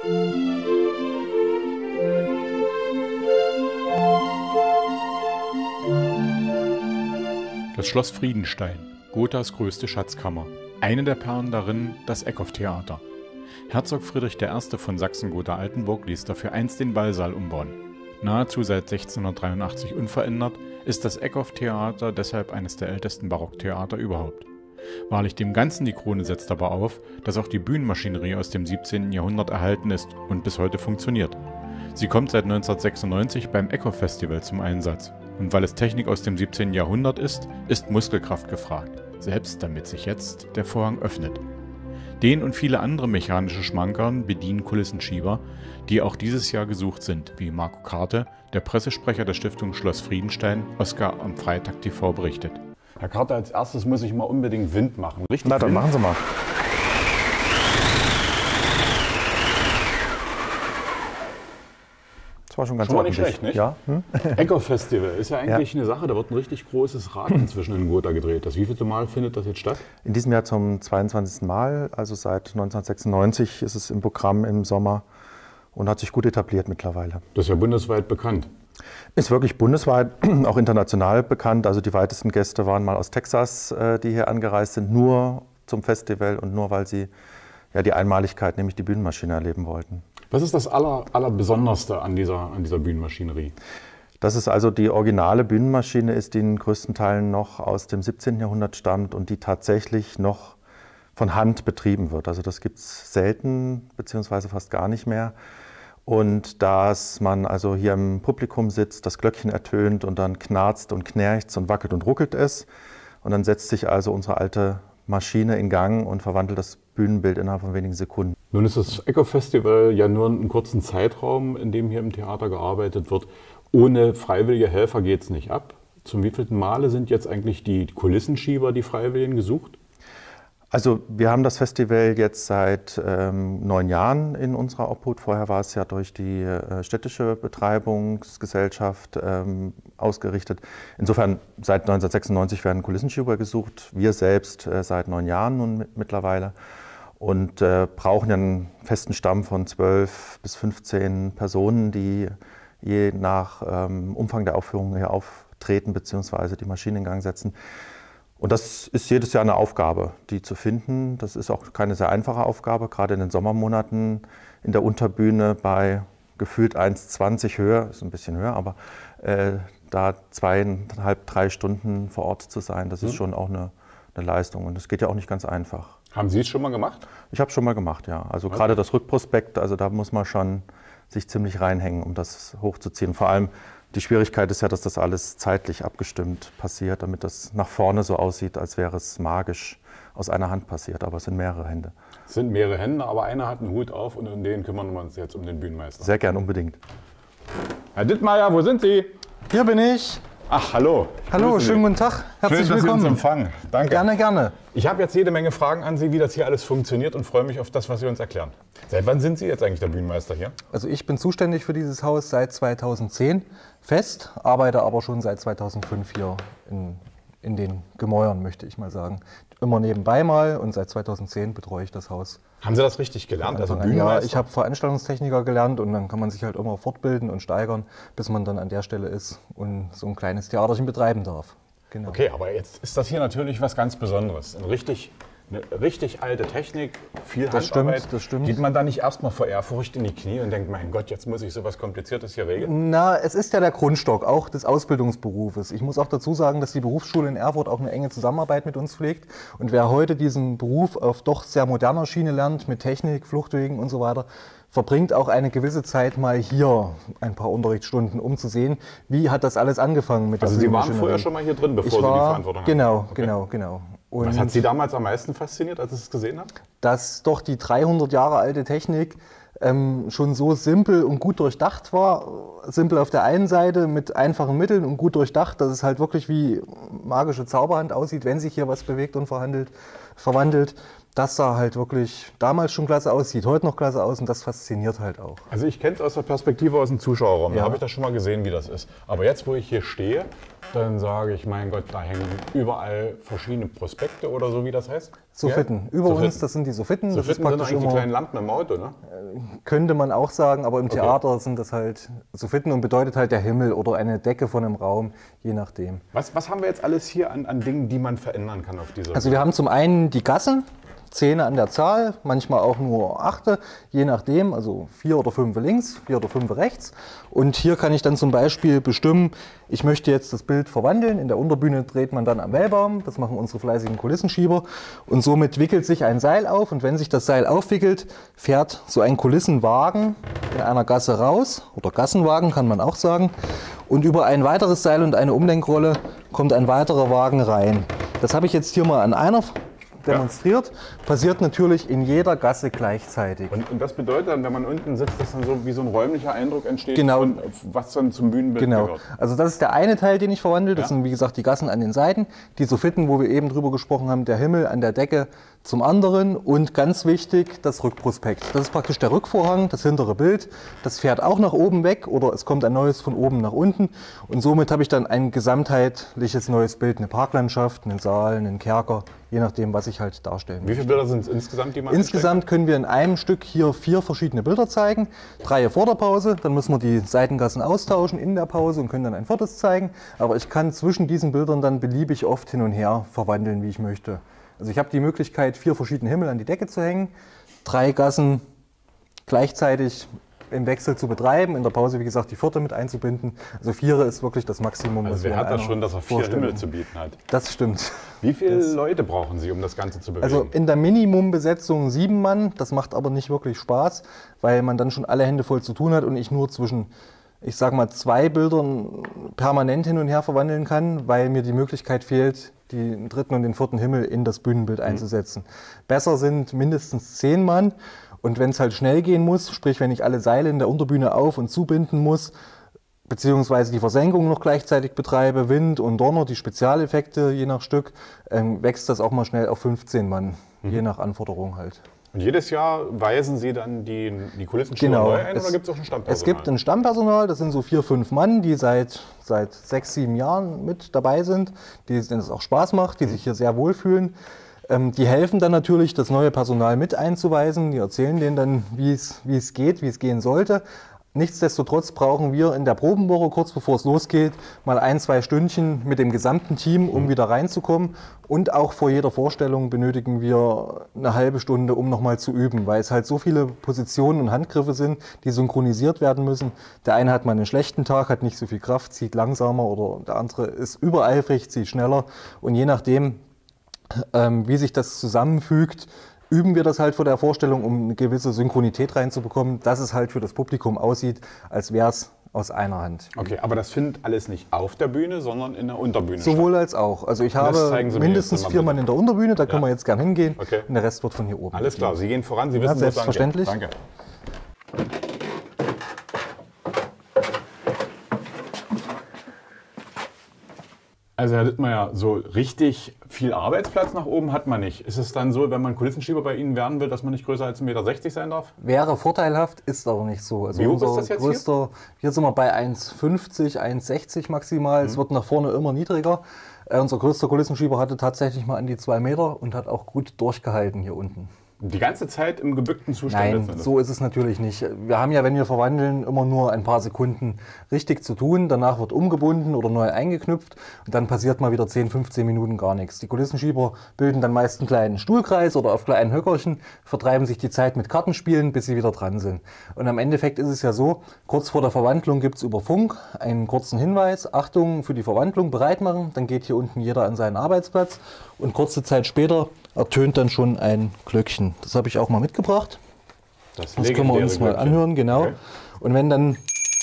Das Schloss Friedenstein, Gothas größte Schatzkammer. Eine der Perlen darin, das Eckhoff-Theater. Herzog Friedrich I. von Sachsen-Gotha-Altenburg ließ dafür einst den Ballsaal umbauen. Nahezu seit 1683 unverändert ist das Eckhoff-Theater deshalb eines der ältesten Barocktheater überhaupt. Wahrlich dem Ganzen die Krone setzt aber auf, dass auch die Bühnenmaschinerie aus dem 17. Jahrhundert erhalten ist und bis heute funktioniert. Sie kommt seit 1996 beim Eckhoff-Festival zum Einsatz. Und weil es Technik aus dem 17. Jahrhundert ist, ist Muskelkraft gefragt, selbst damit sich jetzt der Vorhang öffnet. Den und viele andere mechanische Schmankern bedienen Kulissenschieber, die auch dieses Jahr gesucht sind, wie Marco Karte, der Pressesprecher der Stiftung Schloss Friedenstein, Oscar am Freitag TV berichtet. Herr Karte, als erstes muss ich mal unbedingt Wind machen. Richtig? Na, dann Wind? machen Sie mal. Das war schon ganz ordentlich. Schon mal nicht schlecht, nicht? Ja. Eckhoff-Festival ist ja eigentlich eine Sache, da wird ein richtig großes Rad inzwischen in Gotha gedreht. Das wievielte Mal findet das jetzt statt? In diesem Jahr zum 22. Mal, also seit 1996 ist es im Programm im Sommer und hat sich gut etabliert mittlerweile. Das ist ja bundesweit bekannt. Ist wirklich bundesweit, auch international bekannt. Also die weitesten Gäste waren mal aus Texas, die hier angereist sind, nur zum Festival und nur weil sie ja die Einmaligkeit, nämlich die Bühnenmaschine, erleben wollten. Was ist das Allerbesonderste an dieser Bühnenmaschinerie? Dass es also die originale Bühnenmaschine ist, die in größten Teilen noch aus dem 17. Jahrhundert stammt und die tatsächlich noch von Hand betrieben wird. Also das gibt es selten, beziehungsweise fast gar nicht mehr. Und dass man also hier im Publikum sitzt, das Glöckchen ertönt und dann knarzt und knärcht und wackelt und ruckelt es. Und dann setzt sich also unsere alte Maschine in Gang und verwandelt das Bühnenbild innerhalb von wenigen Sekunden. Nun ist das Eckhoff-Festival ja nur einen kurzen Zeitraum, in dem hier im Theater gearbeitet wird. Ohne freiwillige Helfer geht es nicht ab. Zum wievielten Male sind jetzt eigentlich die Kulissenschieber, die Freiwilligen, gesucht? Also wir haben das Festival jetzt seit 9 Jahren in unserer Obhut. Vorher war es ja durch die städtische Betreibungsgesellschaft ausgerichtet. Insofern seit 1996 werden Kulissenschieber gesucht. Wir selbst seit 9 Jahren nun mittlerweile und brauchen ja einen festen Stamm von 12 bis 15 Personen, die je nach Umfang der Aufführung hier auftreten bzw. die Maschine in Gang setzen. Und das ist jedes Jahr eine Aufgabe, die zu finden. Das ist auch keine sehr einfache Aufgabe, gerade in den Sommermonaten in der Unterbühne bei gefühlt 1,20 Höhe, ist ein bisschen höher, aber da 2,5, 3 Stunden vor Ort zu sein, das ist schon auch eine Leistung. Und das geht ja auch nicht ganz einfach. Haben Sie es schon mal gemacht? Ich habe es schon mal gemacht, ja. Also gerade das Rückprospekt, also da muss man schon sich ziemlich reinhängen, um das hochzuziehen. Vor allem die Schwierigkeit ist ja, dass das alles zeitlich abgestimmt passiert, damit das nach vorne so aussieht, als wäre es magisch aus einer Hand passiert. Aber es sind mehrere Hände. Es sind mehrere Hände, aber einer hat einen Hut auf und um den kümmern wir uns jetzt, um den Bühnenmeister. Sehr gern, unbedingt. Herr Dittmeier, wo sind Sie? Hier bin ich. Ach, hallo. Hallo, schönen guten Tag. Herzlich Schön, dass willkommen. Sie uns empfangen. Danke. Gerne, gerne. Ich habe jetzt jede Menge Fragen an Sie, wie das hier alles funktioniert und freue mich auf das, was Sie uns erklären. Seit wann sind Sie jetzt eigentlich der Bühnenmeister hier? Also ich bin zuständig für dieses Haus seit 2010 fest, arbeite aber schon seit 2005 hier in den Gemäuern, möchte ich mal sagen. Immer nebenbei mal und seit 2010 betreue ich das Haus. Haben Sie das richtig gelernt, also Bühnenmeister? Ja, ich habe Veranstaltungstechniker gelernt und dann kann man sich halt immer fortbilden und steigern, bis man dann an der Stelle ist und so ein kleines Theaterchen betreiben darf. Genau. Okay, aber jetzt ist das hier natürlich was ganz Besonderes. Eine richtig alte Technik, viel Handarbeit. Das stimmt. Geht man da nicht erstmal vor Ehrfurcht in die Knie und denkt, mein Gott, jetzt muss ich so was Kompliziertes hier regeln? Na, es ist ja der Grundstock auch des Ausbildungsberufes. Ich muss auch dazu sagen, dass die Berufsschule in Erfurt auch eine enge Zusammenarbeit mit uns pflegt. Und wer heute diesen Beruf auf doch sehr moderner Schiene lernt, mit Technik, Fluchtwegen und so weiter, verbringt auch eine gewisse Zeit mal hier ein paar Unterrichtsstunden, um zu sehen, wie hat das alles angefangen mit der Bühnenmaschinerie. Also Sie waren vorher schon mal hier drin, bevor Sie die Verantwortung hatten? Genau. Und was hat Sie damals am meisten fasziniert, als Sie es gesehen haben? Dass doch die 300 Jahre alte Technik schon so simpel und gut durchdacht war. Simpel auf der einen Seite mit einfachen Mitteln und gut durchdacht, dass es halt wirklich wie magische Zauberhand aussieht, wenn sich hier was bewegt und verwandelt. Das sah halt wirklich damals schon klasse aus, sieht heute noch klasse aus und das fasziniert halt auch. Also ich kenne es aus der Perspektive aus dem Zuschauerraum, da habe ich das schon mal gesehen, wie das ist. Aber jetzt, wo ich hier stehe, dann sage ich, mein Gott, da hängen überall verschiedene Prospekte oder so, wie das heißt. Soffitten. Über uns, das sind die Soffitten. Soffitten sind eigentlich die kleinen Lampen im Auto, ne? könnte man auch sagen, aber im Theater sind das halt Soffitten und bedeutet halt der Himmel oder eine Decke von einem Raum, je nachdem. Was haben wir jetzt alles hier an Dingen, die man verändern kann auf dieser Also wir haben zum einen die Gassen, 10 an der Zahl, manchmal auch nur 8, je nachdem, also 4 oder 5 links, 4 oder 5 rechts. Und hier kann ich dann zum Beispiel bestimmen, ich möchte jetzt das Bild verwandeln. In der Unterbühne dreht man dann am Wellbaum, das machen unsere fleißigen Kulissenschieber. Und somit wickelt sich ein Seil auf und wenn sich das Seil aufwickelt, fährt so ein Kulissenwagen in einer Gasse raus, oder Gassenwagen kann man auch sagen. Und über ein weiteres Seil und eine Umlenkrolle kommt ein weiterer Wagen rein. Das habe ich jetzt hier mal an einer demonstriert, passiert natürlich in jeder Gasse gleichzeitig. Und das bedeutet dann, wenn man unten sitzt, dass dann so wie so ein räumlicher Eindruck entsteht, Genau. von, was dann zum Bühnenbild gehört. Also das ist der eine Teil, den ich verwandle. Das sind wie gesagt die Gassen an den Seiten, die Soffitten, wo wir eben drüber gesprochen haben, der Himmel an der Decke zum anderen und ganz wichtig, das Rückprospekt. Das ist praktisch der Rückvorhang, das hintere Bild. Das fährt auch nach oben weg oder es kommt ein neues von oben nach unten und somit habe ich dann ein gesamtheitliches neues Bild, eine Parklandschaft, einen Saal, einen Kerker, je nachdem, was ich halt darstellen will. Wie viele Bilder sind es insgesamt, die man Insgesamt können wir in einem Stück hier 4 verschiedene Bilder zeigen. 3 vor der Pause, dann müssen wir die Seitengassen austauschen in der Pause und können dann ein 4. zeigen. Aber ich kann zwischen diesen Bildern dann beliebig oft hin und her verwandeln, wie ich möchte. Also ich habe die Möglichkeit, 4 verschiedene Himmel an die Decke zu hängen, 3 Gassen gleichzeitig im Wechsel zu betreiben, in der Pause, wie gesagt, die 4. mit einzubinden. Also 4 ist wirklich das Maximum. Also wer hat das schon, dass er 4 Himmel zu bieten hat? Das stimmt. Wie viele Leute brauchen Sie, um das Ganze zu bewegen? Also in der Minimumbesetzung 7 Mann, das macht aber nicht wirklich Spaß, weil man dann schon alle Hände voll zu tun hat und ich nur zwischen, ich sag mal, 2 Bildern permanent hin und her verwandeln kann, weil mir die Möglichkeit fehlt, den 3. und den 4. Himmel in das Bühnenbild einzusetzen. Besser sind mindestens 10 Mann und wenn es halt schnell gehen muss, sprich wenn ich alle Seile in der Unterbühne auf- und zubinden muss, beziehungsweise die Versenkung noch gleichzeitig betreibe, Wind und Donner, die Spezialeffekte je nach Stück, wächst das auch mal schnell auf 15 Mann, je nach Anforderung halt. Und jedes Jahr weisen Sie dann die Kulissenschieber neu ein oder gibt es auch ein Stammpersonal? Es gibt ein Stammpersonal, das sind so 4, 5 Mann, die seit 6, 7 Jahren mit dabei sind, denen es auch Spaß macht, die sich hier sehr wohlfühlen. Die helfen dann natürlich, das neue Personal mit einzuweisen, die erzählen denen dann, wie es geht, wie es gehen sollte. Nichtsdestotrotz brauchen wir in der Probenwoche, kurz bevor es losgeht, mal 1, 2 Stündchen mit dem gesamten Team, um wieder reinzukommen. Und auch vor jeder Vorstellung benötigen wir eine halbe Stunde, um nochmal zu üben, weil es halt so viele Positionen und Handgriffe sind, die synchronisiert werden müssen. Der eine hat mal einen schlechten Tag, hat nicht so viel Kraft, zieht langsamer oder der andere ist übereifrig, zieht schneller. Und je nachdem, wie sich das zusammenfügt, üben wir das halt vor der Vorstellung, um eine gewisse Synchronität reinzubekommen, dass es halt für das Publikum aussieht, als wäre es aus einer Hand. Okay, aber das findet alles nicht auf der Bühne, sondern in der Unterbühne Sowohl als auch. Also ich habe mindestens 4 Mann in der Unterbühne, da können wir jetzt gern hingehen. Okay. Und der Rest wird von hier oben. Alles klar, Sie gehen voran, Sie wissen, selbstverständlich. Danke. Also Herr Dittmeier, so richtig viel Arbeitsplatz nach oben hat man nicht. Ist es dann so, wenn man Kulissenschieber bei Ihnen werden will, dass man nicht größer als 1,60 Meter sein darf? Wäre vorteilhaft, ist aber nicht so. Also wie hoch ist das jetzt hier sind wir bei 1,50, 1,60 maximal. Es wird nach vorne immer niedriger. Unser größter Kulissenschieber hatte tatsächlich mal an die 2 Meter und hat auch gut durchgehalten hier unten. Die ganze Zeit im gebückten Zustand? Nein, so ist es natürlich nicht. Wir haben ja, wenn wir verwandeln, immer nur ein paar Sekunden richtig zu tun. Danach wird umgebunden oder neu eingeknüpft und dann passiert mal wieder 10, 15 Minuten gar nichts. Die Kulissenschieber bilden dann meist einen kleinen Stuhlkreis oder auf kleinen Höckerchen, vertreiben sich die Zeit mit Kartenspielen, bis sie wieder dran sind. Und am Endeffekt ist es ja so, kurz vor der Verwandlung gibt es über Funk einen kurzen Hinweis, Achtung, für die Verwandlung bereit machen, dann geht hier unten jeder an seinen Arbeitsplatz und kurze Zeit später ertönt dann schon ein Glöckchen. Das habe ich auch mal mitgebracht. Das können wir uns mal anhören, genau. Okay. Und wenn dann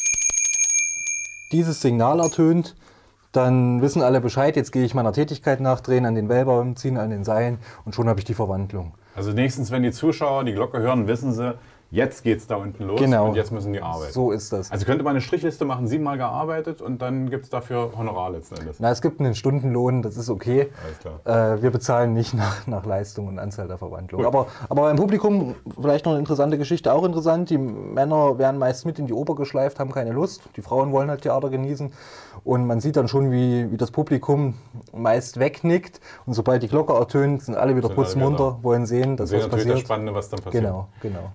dieses Signal ertönt, dann wissen alle Bescheid, jetzt gehe ich meiner Tätigkeit nach, drehen an den Wellbaum, ziehen an den Seilen und schon habe ich die Verwandlung. Also nächstens, wenn die Zuschauer die Glocke hören, wissen sie, jetzt geht's da unten los und jetzt müssen die arbeiten. So ist das. Also könnte man eine Strichliste machen, 7 Mal gearbeitet und dann gibt es dafür Honorar letzten Endes. Na, es gibt einen Stundenlohn, das ist okay. Alles klar. Wir bezahlen nicht nach Leistung und Anzahl der Verwandlung. Aber beim Publikum vielleicht noch eine interessante Geschichte, auch interessant. Die Männer werden meist mit in die Oper geschleift, haben keine Lust. Die Frauen wollen halt Theater genießen. Und man sieht dann schon, wie das Publikum meist wegnickt. Und sobald die Glocke ertönt, sind alle wieder putzmunter, wollen sehen, dass was passiert. Das Spannende, was dann passiert. Genau. Wir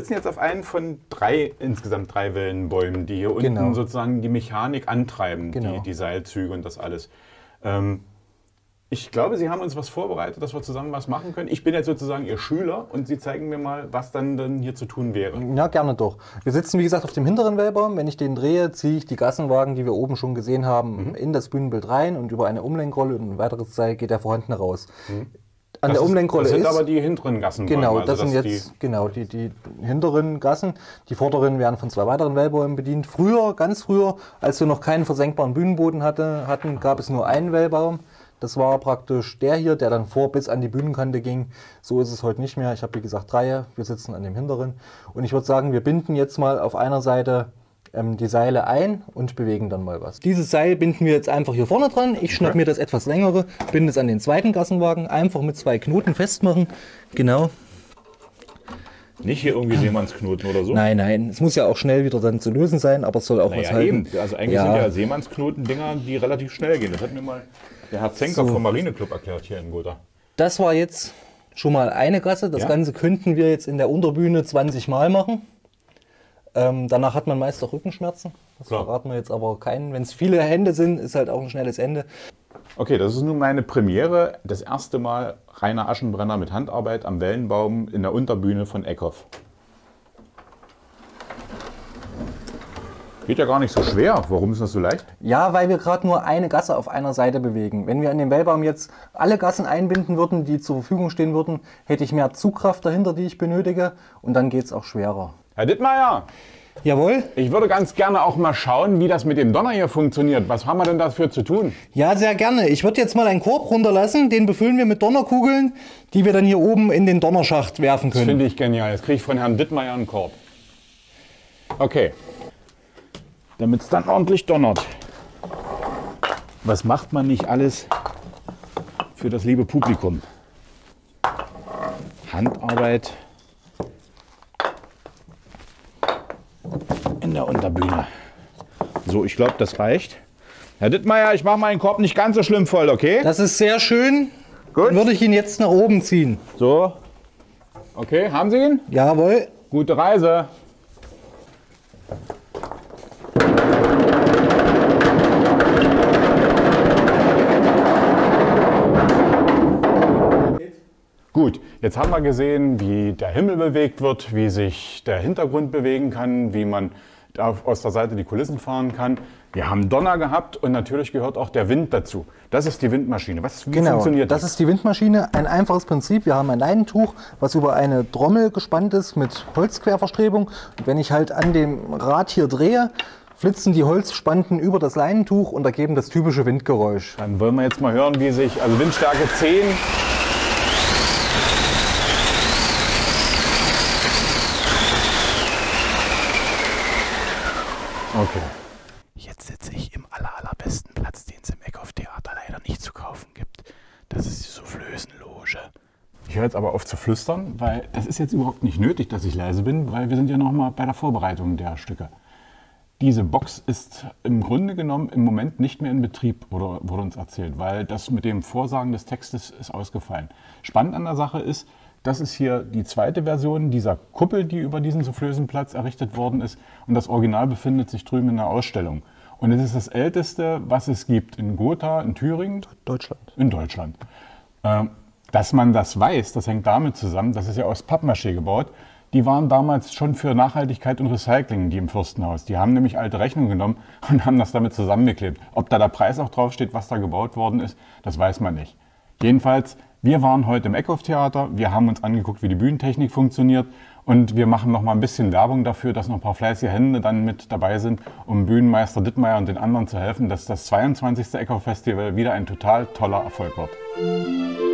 sitzen jetzt auf einem von insgesamt drei Wellenbäumen, die hier Genau. unten sozusagen die Mechanik antreiben, Genau. die Seilzüge und das alles. Ich glaube, Sie haben uns was vorbereitet, dass wir zusammen was machen können. Ich bin jetzt sozusagen Ihr Schüler und Sie zeigen mir mal, was dann hier zu tun wäre. Ja, gerne doch. Wir sitzen, wie gesagt, auf dem hinteren Wellbaum. Wenn ich den drehe, ziehe ich die Gassenwagen, die wir oben schon gesehen haben, in das Bühnenbild rein und über eine Umlenkrolle und ein weiteres Seil geht er vor hinten raus. An der Umlenkrolle das sind ist, aber die hinteren Gassenwagen. genau, also das sind jetzt die hinteren Gassen. Die vorderen werden von zwei weiteren Wellbäumen bedient. Früher, ganz früher, als wir noch keinen versenkbaren Bühnenboden hatten, gab es nur einen Wellbaum. Das war praktisch der hier, der dann bis an die Bühnenkante ging. So ist es heute nicht mehr. Ich habe, wie gesagt, drei. Wir sitzen an dem hinteren. Und ich würde sagen, wir binden jetzt mal auf einer Seite die Seile ein und bewegen dann mal was. Dieses Seil binden wir jetzt einfach hier vorne dran. Ich schnappe mir das etwas längere, binde es an den zweiten Gassenwagen, einfach mit 2 Knoten festmachen. Genau. Nicht hier irgendwie Seemannsknoten oder so? Nein, nein. Es muss ja auch schnell wieder dann zu lösen sein, aber es soll auch was halten. Eben. Also eigentlich sind ja Seemannsknoten-Dinger, die relativ schnell gehen. Das hat mir mal der Herr Zenker vom Marineclub erklärt hier in Gotha. Das war jetzt schon mal eine Gasse. Das Ganze könnten wir jetzt in der Unterbühne 20 Mal machen. Danach hat man meist auch Rückenschmerzen. Das verraten wir jetzt aber keinen. Wenn es viele Hände sind, ist halt auch ein schnelles Ende. Okay, das ist nun meine Premiere. Das erste Mal reiner Aschenbrenner mit Handarbeit am Wellenbaum in der Unterbühne von Eckhoff. Geht ja gar nicht so schwer. Warum ist das so leicht? Ja, weil wir gerade nur eine Gasse auf einer Seite bewegen. Wenn wir an dem Wellbaum jetzt alle Gassen einbinden würden, die zur Verfügung stehen würden, hätte ich mehr Zugkraft dahinter, die ich benötige. Und dann geht es auch schwerer. Herr Dittmeier, Jawohl. ich würde ganz gerne auch mal schauen, wie das mit dem Donner hier funktioniert. Was haben wir denn dafür zu tun? Ja, sehr gerne. Ich würde jetzt mal einen Korb runterlassen. Den befüllen wir mit Donnerkugeln, die wir dann hier oben in den Donnerschacht werfen Das können. finde ich genial. Jetzt kriege ich von Herrn Dittmeier einen Korb. Okay. Damit es dann ordentlich donnert. Was macht man nicht alles für das liebe Publikum? Handarbeit in der Unterbühne. So, ich glaube, das reicht. Herr Dittmeier, ich mache meinen Korb nicht ganz so schlimm voll, okay? Das ist sehr schön. Gut. Dann würde ich ihn jetzt nach oben ziehen. So. Okay, haben Sie ihn? Jawohl. Gute Reise. Gut, jetzt haben wir gesehen, wie der Himmel bewegt wird, wie sich der Hintergrund bewegen kann, wie man aus der Seite die Kulissen fahren kann. Wir haben Donner gehabt und natürlich gehört auch der Wind dazu. Das ist die Windmaschine. Wie funktioniert das ist die Windmaschine. Ein einfaches Prinzip. Wir haben ein Leinentuch, was über eine Trommel gespannt ist mit Holzquerverstrebung. Und wenn ich halt an dem Rad hier drehe, flitzen die Holzspanten über das Leinentuch und ergeben das typische Windgeräusch. Dann wollen wir jetzt mal hören, wie sich, also Windstärke 10. Okay. Jetzt sitze ich im allerbesten Platz, den es im Eckhoff-Theater leider nicht zu kaufen gibt. Das ist die Soufflösenloge. Ich höre jetzt aber auf zu flüstern, weil das ist jetzt überhaupt nicht nötig, dass ich leise bin, weil wir sind ja noch mal bei der Vorbereitung der Stücke. Diese Box ist im Grunde genommen im Moment nicht mehr in Betrieb, wurde uns erzählt, weil das mit dem Vorsagen des Textes ist ausgefallen. Spannend an der Sache ist, das ist hier die zweite Version dieser Kuppel, die über diesen Soufflösenplatz errichtet worden ist. Und das Original befindet sich drüben in der Ausstellung. Und es ist das älteste, was es gibt in Gotha, in Thüringen. Deutschland. In Deutschland. Dass man das weiß, das hängt damit zusammen, das ist ja aus Pappmaché gebaut. Die waren damals schon für Nachhaltigkeit und Recycling, die im Fürstenhaus. Die haben nämlich alte Rechnungen genommen und haben das damit zusammengeklebt. Ob da der Preis auch draufsteht, was da gebaut worden ist, das weiß man nicht. Jedenfalls, wir waren heute im Eckhoff-Theater, wir haben uns angeguckt, wie die Bühnentechnik funktioniert und wir machen noch mal ein bisschen Werbung dafür, dass noch ein paar fleißige Hände dann mit dabei sind, um Bühnenmeister Dittmeier und den anderen zu helfen, dass das 22. Eckhoff-Festival wieder ein total toller Erfolg wird.